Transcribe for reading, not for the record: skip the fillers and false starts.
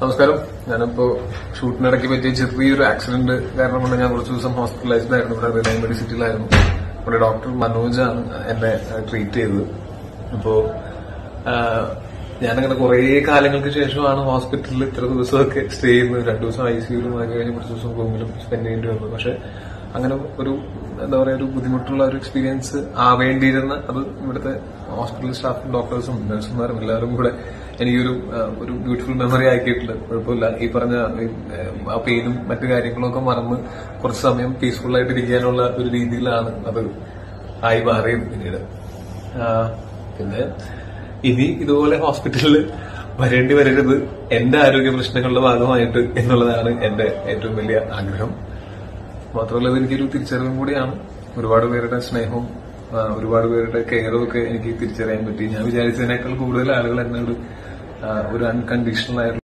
നമസ്കാരം. ഞാനിപ്പോ ഷൂട്ടിനിടയ്ക്ക് പറ്റിയ ചെറിയൊരു ആക്സിഡന്റ് കാരണം കൊണ്ട് ഞാൻ കുറച്ച് ദിവസം ഹോസ്പിറ്റലൈസ്ഡ് ആയിരുന്നു. ഇവിടെ റിലയൻ മെഡിസിറ്റിയിലായിരുന്നു. ഇവിടെ ഡോക്ടർ മനോജാണ് എന്നെ ട്രീറ്റ് ചെയ്തത്. അപ്പോ ഞാനങ്ങനെ കുറെ കാലങ്ങൾക്ക് ശേഷമാണ് ഹോസ്പിറ്റലിൽ ഇത്ര ദിവസമൊക്കെ സ്റ്റേ ചെയ്യുന്നത്. 2 ദിവസം ICUലും അത് കഴിഞ്ഞ് കുറച്ച് ദിവസം റൂമിലും സ്പെൻഡ് ചെയ്യേണ്ടി വന്നു. പക്ഷെ അങ്ങനെ ഒരു എന്താ പറയാ ഒരു ബുദ്ധിമുട്ടുള്ള ഒരു എക്സ്പീരിയൻസ് ആവേണ്ടിയിരുന്ന അത് ഇവിടുത്തെ ഹോസ്പിറ്റൽ സ്റ്റാഫും ഡോക്ടേഴ്സും നഴ്സുമാരും എല്ലാവരും കൂടെ എനിക്കൊരു ഒരു ബ്യൂട്ടിഫുൾ മെമ്മറി ആക്കിയിട്ടുണ്ട്. കുഴപ്പമില്ല, ഈ പറഞ്ഞ ആ പെയിനും മറ്റു കാര്യങ്ങളും ഒക്കെ മറന്ന് കുറച്ച് സമയം പീസ്ഫുൾ ആയിട്ട് ഇരിക്കാനുള്ള ഒരു രീതിയിലാണ് അത് ആയി മാറിയത് പിന്നീട്. പിന്നെ ഇനി ഇതുപോലെ ഹോസ്പിറ്റലിൽ വരേണ്ടി വരരുത് എന്റെ ആരോഗ്യ പ്രശ്നങ്ങളുടെ ഭാഗമായിട്ട് എന്നുള്ളതാണ് എന്റെ ഏറ്റവും വലിയ ആഗ്രഹം. മാത്രമല്ല ഇതെനിക്കൊരു തിരിച്ചറിവും കൂടിയാണ്. ഒരുപാട് പേരുടെ സ്നേഹവും ഒരുപാട് പേരുടെ കെയറും ഒക്കെ എനിക്ക് തിരിച്ചറിയാൻ പറ്റി. ഞാൻ വിചാരിച്ചതിനേക്കാൾ കൂടുതൽ ആളുകൾ എന്നോട് ഒരു അൺകണ്ടീഷണൽ ആയിട്ടുള്ള